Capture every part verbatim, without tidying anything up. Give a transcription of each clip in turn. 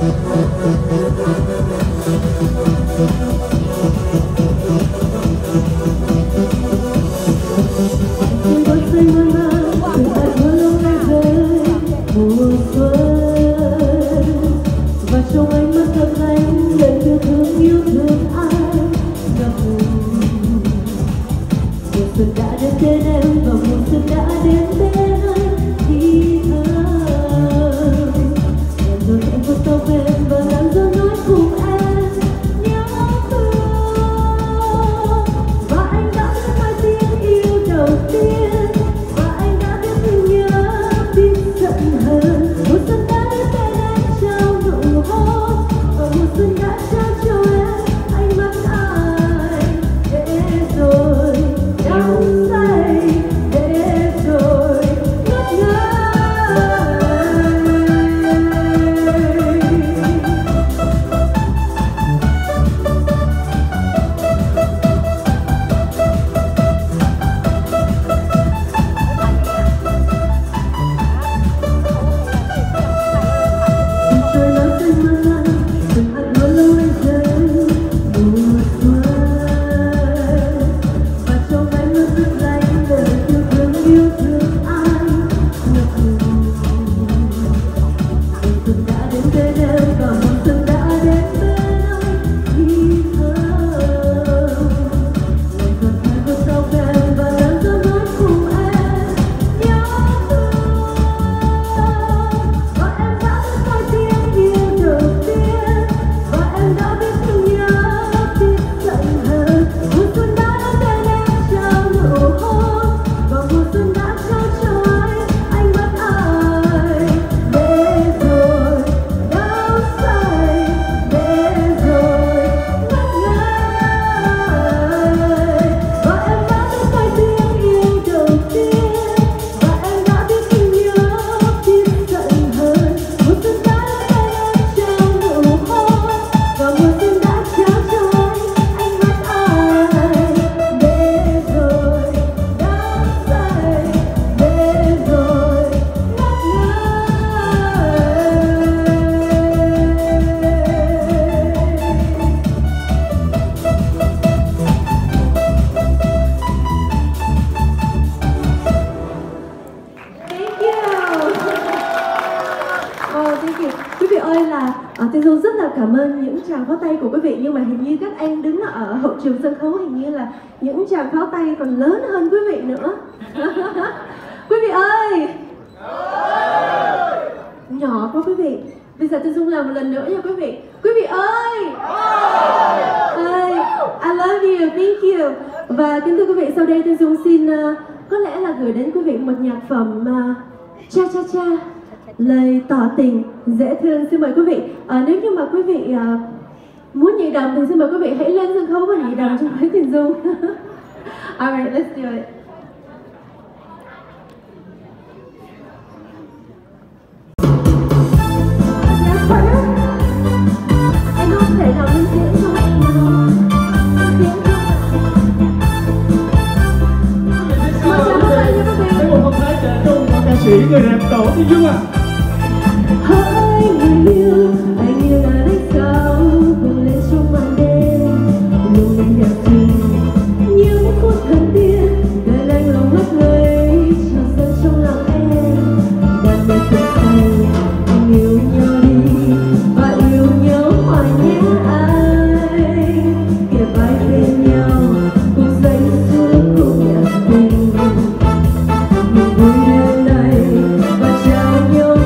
Những tràng pháo tay còn lớn hơn quý vị nữa. Quý vị ơi, nhỏ quá quý vị. Bây giờ tôi Dung làm một lần nữa nha quý vị. Quý vị ơi, ơi, I love you, thank you. Và kính thưa quý vị, sau đây tôi Dung xin uh, có lẽ là gửi đến quý vị một nhạc phẩm uh, cha cha cha, lời tỏ tình dễ thương. Xin mời quý vị. Uh, nếu như mà quý vị uh, muốn nhảy đầm thì xin mời quý vị hãy lên sân khấu và nhảy đầm cho với Tiền Dung. Alright, let's do it. Anh không thể nào lên tiếng cho em nào. Lên tiếng không? Mời chào các bạn nha các bạn. Một phong thái trẻ trung của ca sĩ người đẹp Đỗ Tiền Dung ạ. Hỡi người yêu, anh yêu là lấy sao vươn lên trong màn đêm, luôn lên nhạc tình những phút thần tiên, đời anh lòng mất ngây trào dâng trong lòng em. Đàn nhạc tình say, anh yêu nhau đi và yêu nhau hoài nhé anh. Kề vai bên nhau cùng dành suốt cùng nhạc tình, mình vui đêm nay và trao nhau.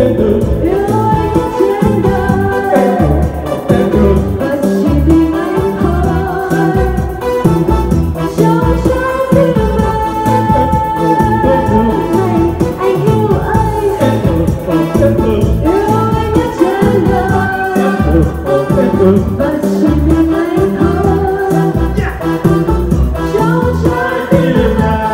trên đường. yêu anh nhất trên đời. Trên đường. Và chỉ vì anh thôi trong trái tim em. Này anh yêu anh, Trên đường. yêu anh nhất trên đời. Trên đường. Và chỉ vì anh thôi trong trái tim em.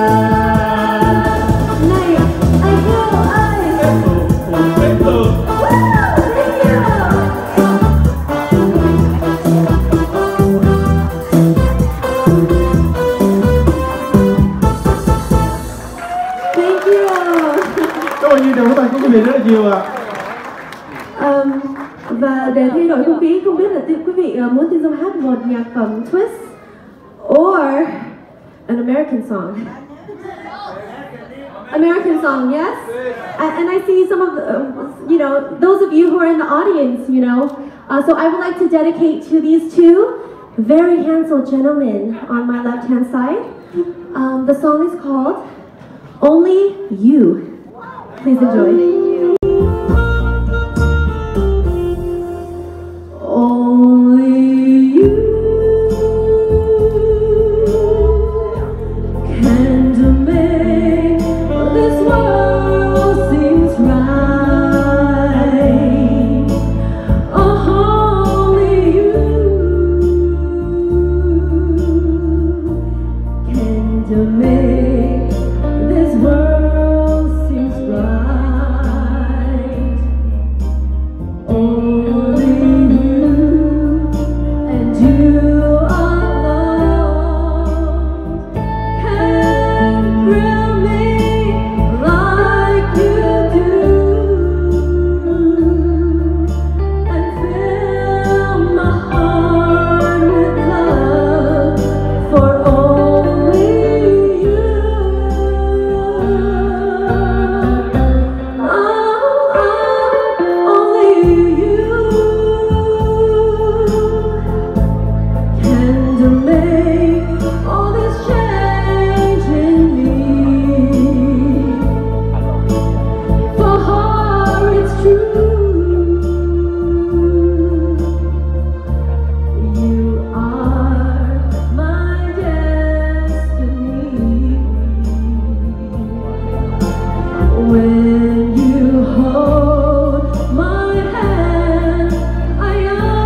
Này anh yêu anh. Trên đường. Thank you. Cảm ơn những điều của bạn của quý vị rất là nhiều ạ. Um, và để thay đổi không khí, không biết là quý vị uh, muốn Tiên Dung hát một nhạc phẩm twist or an American song. American song, yes. And, and I see some of the, uh, you know, those of you who are in the audience, you know. Uh, so I would like to dedicate to these two very handsome gentlemen on my left-hand side. Um, the song is called Only You. Please enjoy. Only you can make this world seems right. Only you can make this world seems right. Only you and you alone can thrill me like you do and fill my heart with love for only you. Oh, oh, only you can make all this change in me. For her it's true, you are my destiny. When you hold my hand, I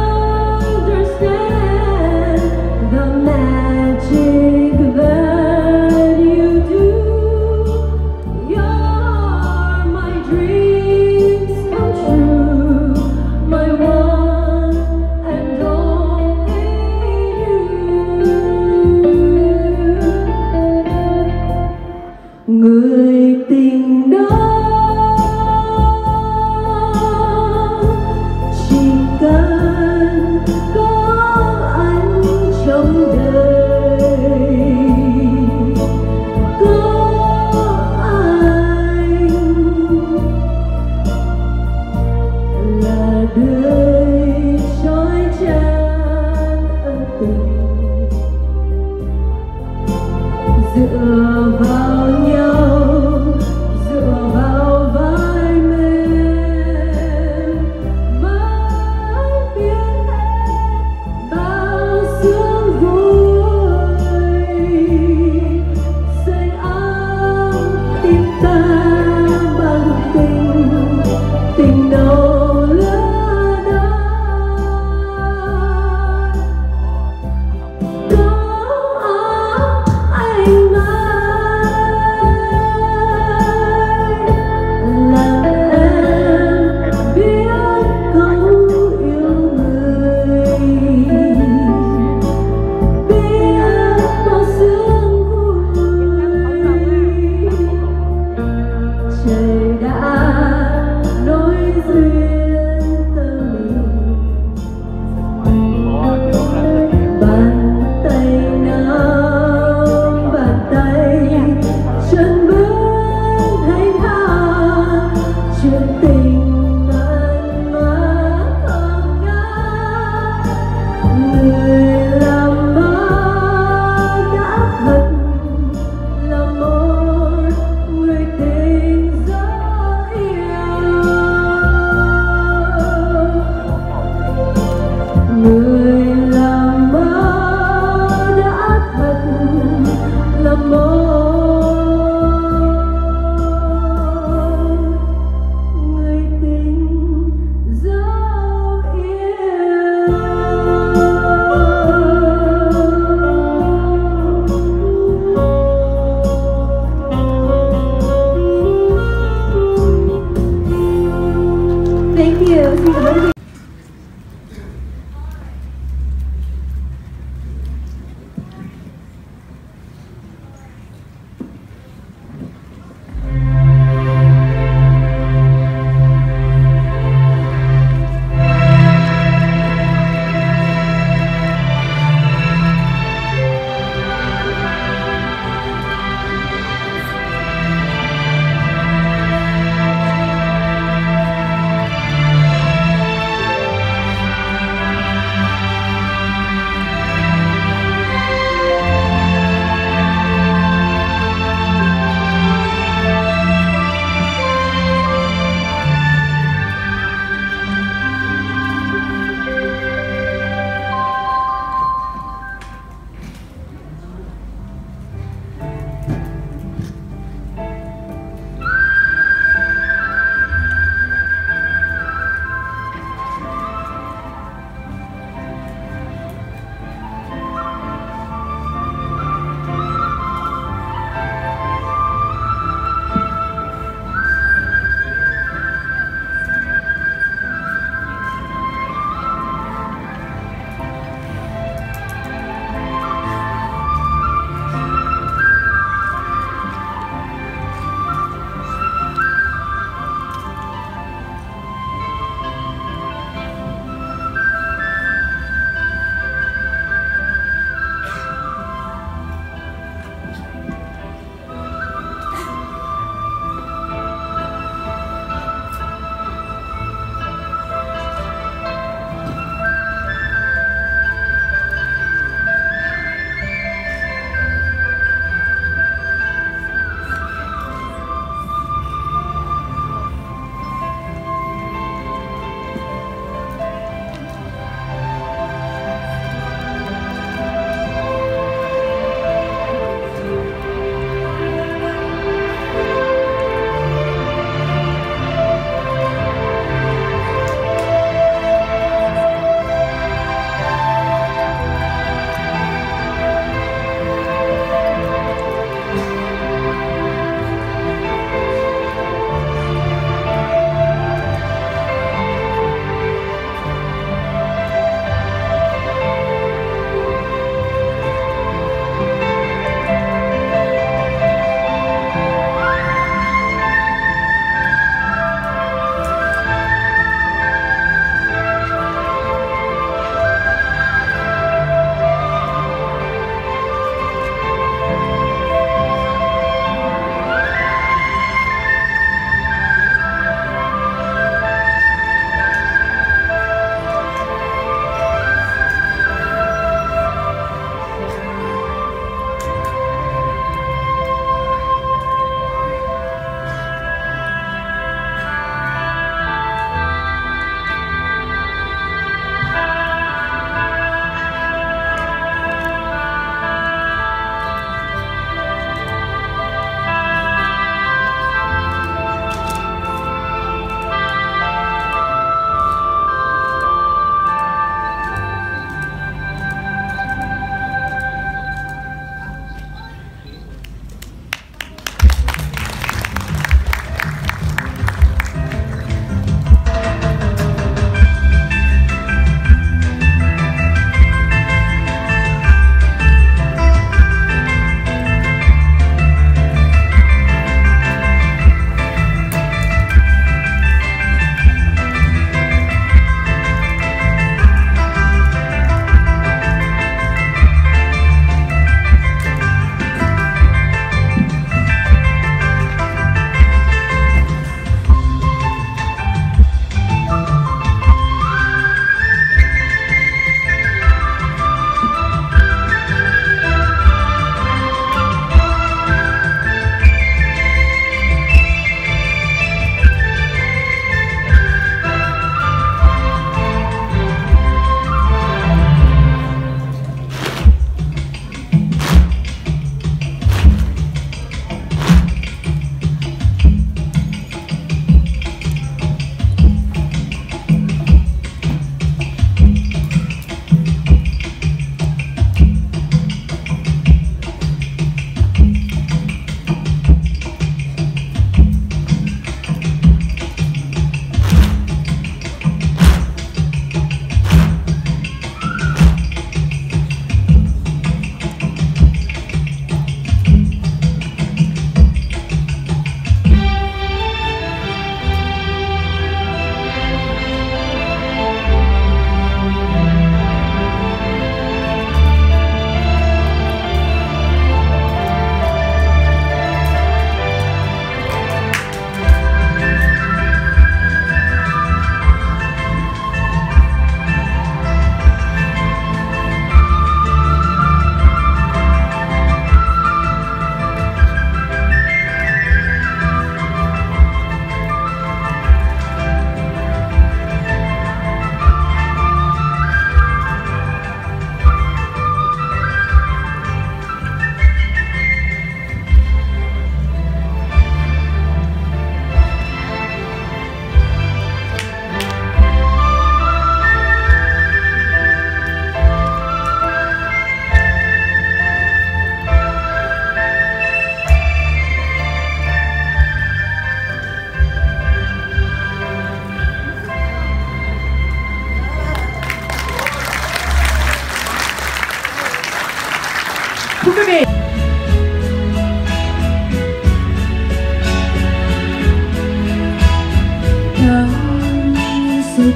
understand the magic that you do. You're my dreams come true, my one and only you. Người tình đó chỉ cần có anh trong đời, có anh là đời trôi tràn ân tình. Dựa vào nhau, dựa vào vai mềm, mãi biết hết bao sương vui. Sưởi ấm tim ta bằng tình, tình đầu lứa đôi. Có anh mãi you. Xin cảm ơn quý vị.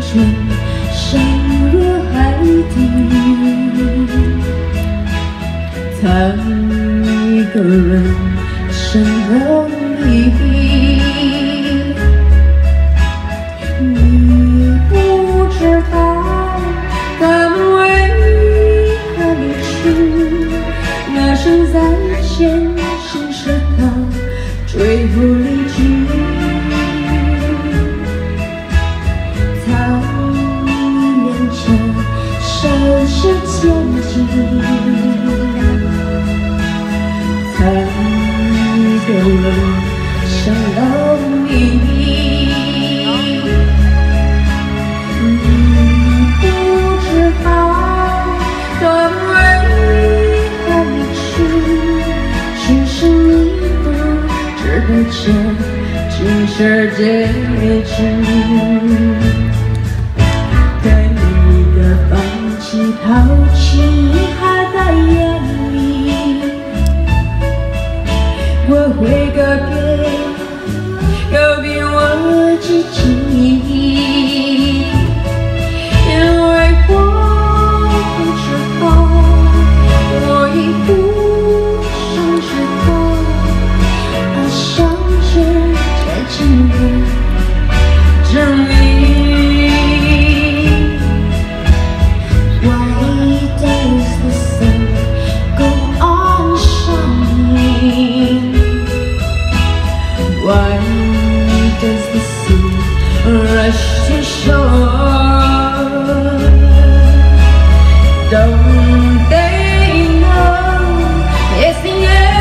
间，深入海底，谈一个人生和意义。你不知道他们为何离去，那声再见是使他追不离去。在你面前深深陷进，谈一个人生了意义。这竟是结局，对你的放弃、抛弃还在眼里，我会告别，告别我自己，因为我不知道，我已不想知道。像是在经过证明 Why does the sun go on shining? Why does the sea rush to shore? Don't they know it's the end?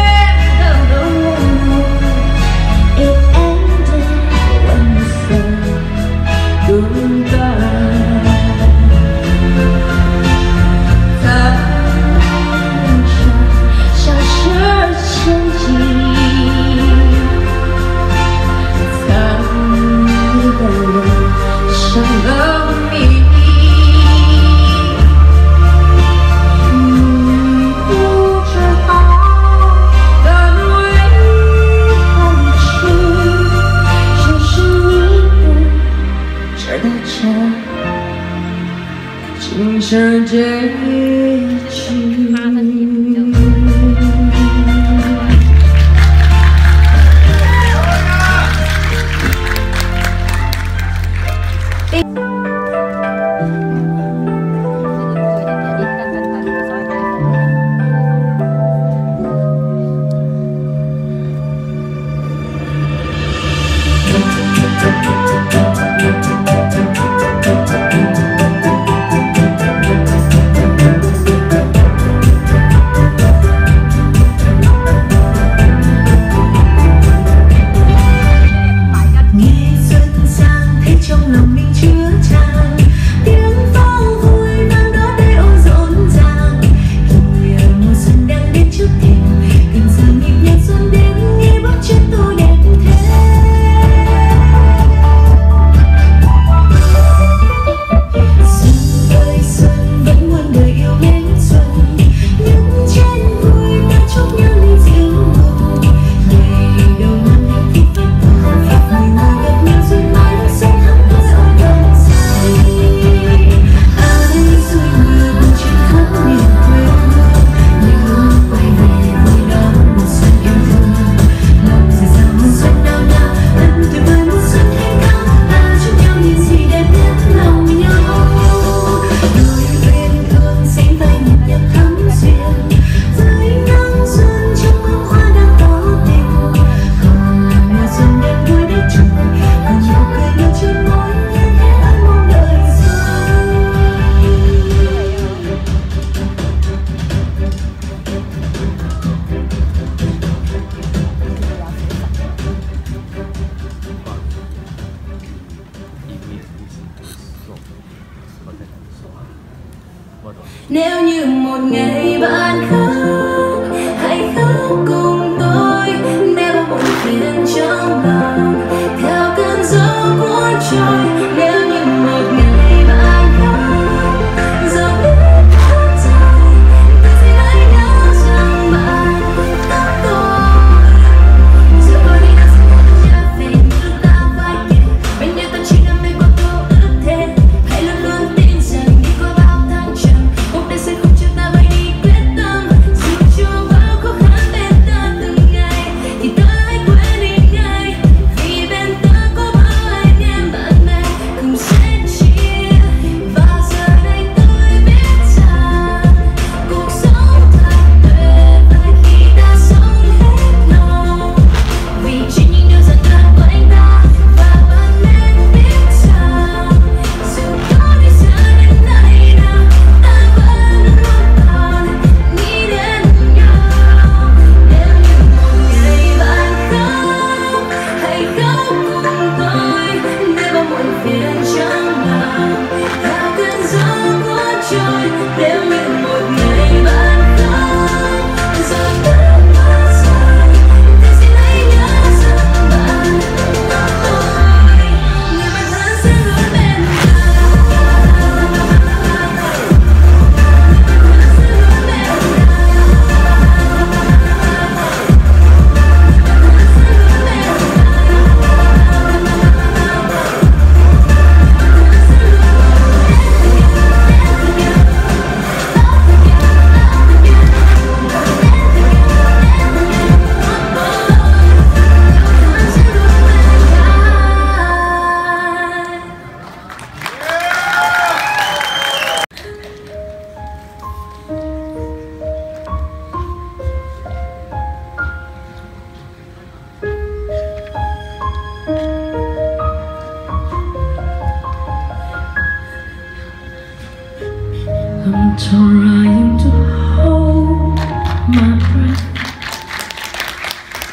竟是结局。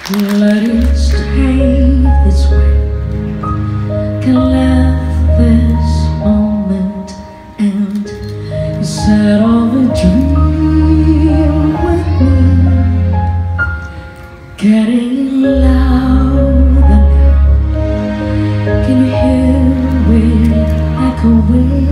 let it stay this way. Can let this moment end instead of a dream with me getting louder now. Can you hear it echoing?